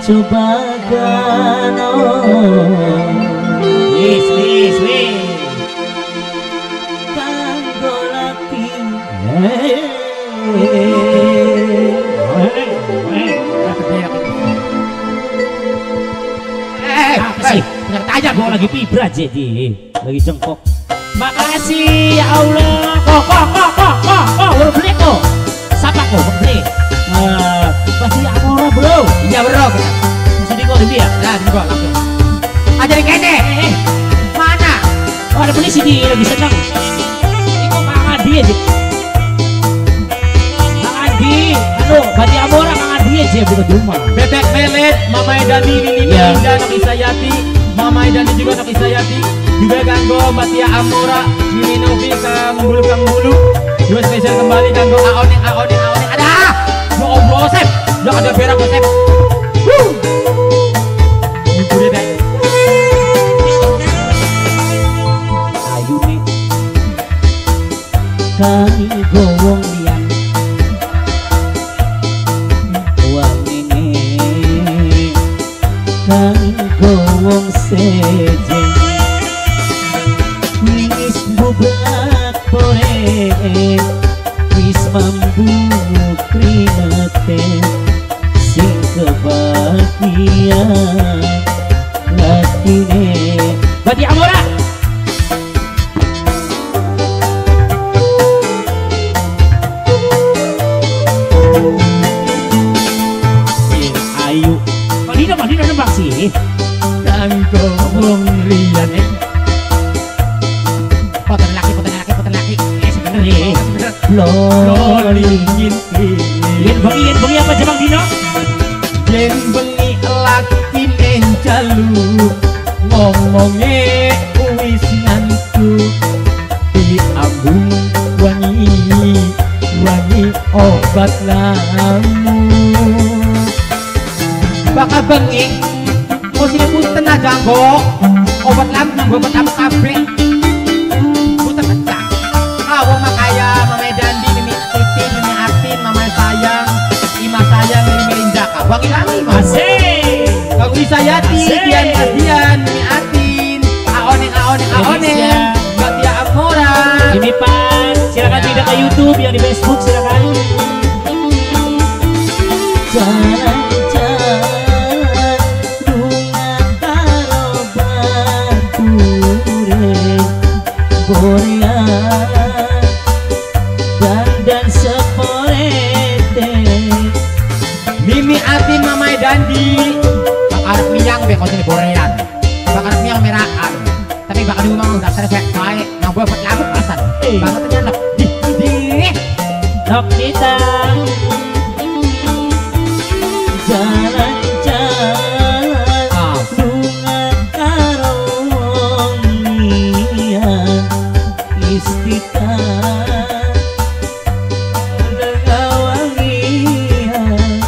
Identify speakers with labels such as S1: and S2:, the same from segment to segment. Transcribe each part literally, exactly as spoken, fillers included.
S1: coba gano
S2: wis wis wis
S1: kanggo laki
S2: eh apa sih ternyata aja gua lagi vibra jadi lagi jongkok. Makasih ya Allah. Kok kok kok kok kok kok baru beli kok siapa kok beli eh pasti Amora bro. Iya bro masih di kok di dia nah di kok langsung aja di kene eh mana oh ada beli sini lagi seneng ini kok Kang Adi aja Kang Adi aduh berarti Amora Kang Adi aja bukan di rumah
S3: Bebek Melet Mama Edani Nini
S2: Ya.
S3: Indah Noki Sayati Mama Edani juga Noki Sayati juga kanggo Batia Amora Nini Novi Kang Bulu Kang Bulu juga spesial kembali kanggo Aoning Aoning Aoning ada ya Allah Sep ya ada berak Sep wuh deh
S1: ayu nih kanggo wong liyan wong ini kanggo wong sejen wis bubak pore wis mambu krinete sing kebahagiaan latine
S2: berarti Amora
S1: ayu
S2: Malina Malina nembak sih
S3: kanggo wong liyan eh
S2: foto laki foto laki foto laki eh sebenernya
S1: loli
S3: nginti
S2: yen bengi yen bengi apa Jemang Dino
S3: yen bengi laki menjalu ngomonge wis ngantuk diambung wangi wangi obat lamu bakal bengi mau sini punten aja nggo obat lamu nggo obat lamu kabeh punten aja awong makaya Mama Dandi Mimi Titin Mimi Artin Mama sayang Ima sayang Mimi Melindaka wangi-wangi mas
S2: asik
S3: Kang Wisayati,
S2: Asik.
S3: Dian Adian, Mimi Atin, Aone Aone Aone,
S2: Indonesia.
S3: Batia Amora.
S2: ini Pan silakan
S3: Ya.
S2: tidak ke YouTube yang di Facebook silakan
S1: jalan-jalan lunga karo bature borea dandan seporete
S3: Mimi Atin, Mama Dandi, bakar miyang be kau sini borean, bakar miyang merakan. Tapi bakar di rumah udah saya baik, nggak boleh buat lagu pasan.
S2: Eh.
S3: Banget aja nak, di di.
S2: Nok kita
S1: jalan-jalan
S3: Ah.
S1: lunga karo wong liyan istiqamah wangian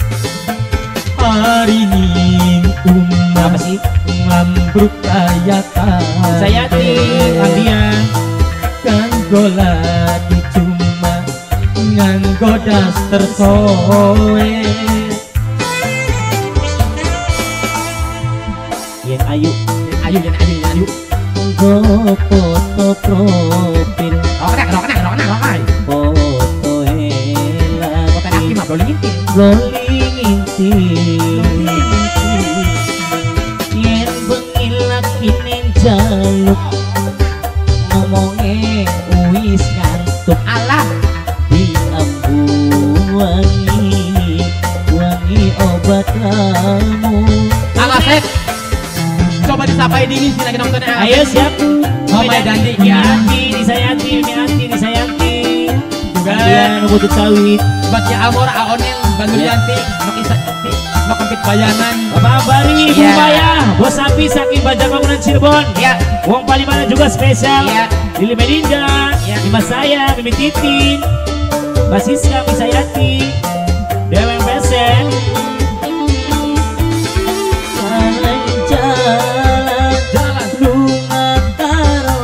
S3: Hari ini umat
S2: apa sih
S3: ngambruk kayatan.
S2: Sayati Adian
S3: Kanggo lagi cuma nganggo daster soe.
S1: yen ayu
S3: Ayo yen ayo yen ayo.
S1: nggo foto profil
S3: Rokan rokan rokan rokan.
S1: foto helan
S3: Kota laki mah boleh ngintip.
S1: rolling inti yen bengi laki ning jaluk ngomonge wis ngantuk
S3: Alah,
S1: diambung wangi wangi obat lamu
S3: Kang Asep. Coba disapai dingin sih lagi nontonnya.
S2: ayo siap
S3: Mama Dandi,
S2: Mianti disayati Mianti disayati
S3: Juga.
S2: Adian Ubudut Sawit
S3: Batia Amora Aonen Bandu Yanti Nok Isa Nok Kempit Bayanan.
S2: Bapak Bari Ibu
S3: Iya.
S2: Maya Bos Sapi saking Banjarmangunan Cirebon
S3: Ya,
S2: Wong Palimanan juga spesial
S3: Iya.
S2: Lili Melinda
S3: Iya.
S2: Ima saya Mimi Titin Mbak Siska Misayati Dewa Pesen
S1: jalan-jalan
S3: jalan
S1: lunga karo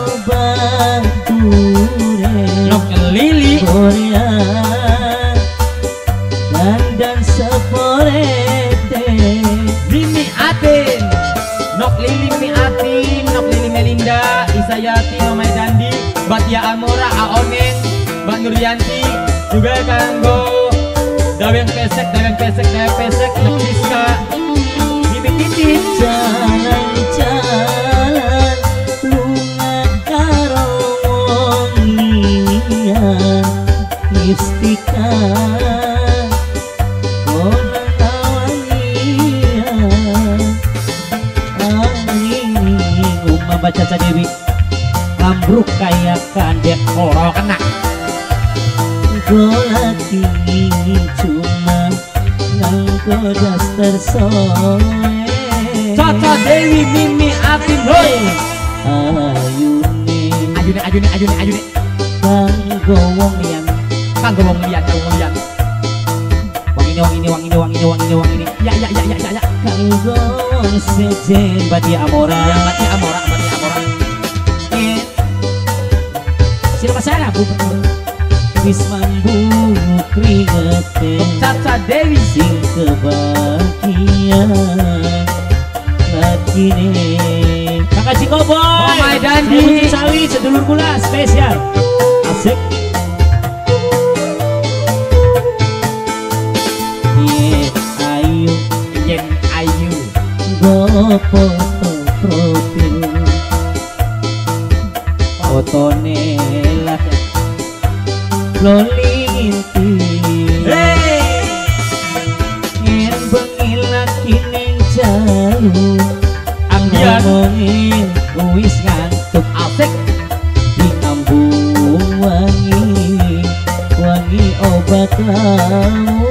S1: bature
S3: Nok Lili
S1: Korea dandan seporete Atin
S3: Mimi Atin, Nok Lili Mimi Atin, Nok Lili Melinda, Isayati, Mama Dandi, Batia Amora, Aonen, Mbak Nuryanti, juga kanggo Daweng Pesek, Daweng Pesek, Daweng Pesek, Nok Siska, Mimi Titin.
S1: Jalan-jalan lunga karo wong liyan Mistika konang awangian angin Uma baca Dewi ambruk kayak kandek
S3: Oh, kena.
S1: golaki cuma nganggo daster soe
S3: Caca Dewi Mimi Atin, hoi.
S1: ayune
S3: Ayune, ayune, ayune, ayune.
S1: kanggo wong liyan
S3: Kanggo wong liyan, kanggo wong liyan.
S2: Wang ini, wang ini, wang ini, wang ini, wang ini, wang ini.
S3: Ya, ya, ya, ya, ya, ya.
S1: kanggo sejen
S2: Bati Amora.
S3: Batia Amora, Batia Amora.
S1: yen
S2: Sila masalah bu.
S1: wis mambu kringete
S3: Caca Dewi.
S1: sing kebahagiaan lakine
S2: Kakak Cikoboy.
S3: Mama Dandi.
S2: Ibu Sawi, sedulur kula spesial.
S1: asik yen ayu
S3: Yen Ayu.
S1: go foto profil fotone lah loli inti
S3: Hey.
S1: yen bengi laki ning jalu
S3: Anggian.
S1: ngomongin wis ngantuk
S3: Asik.
S1: di ambung wangi wangi obat laut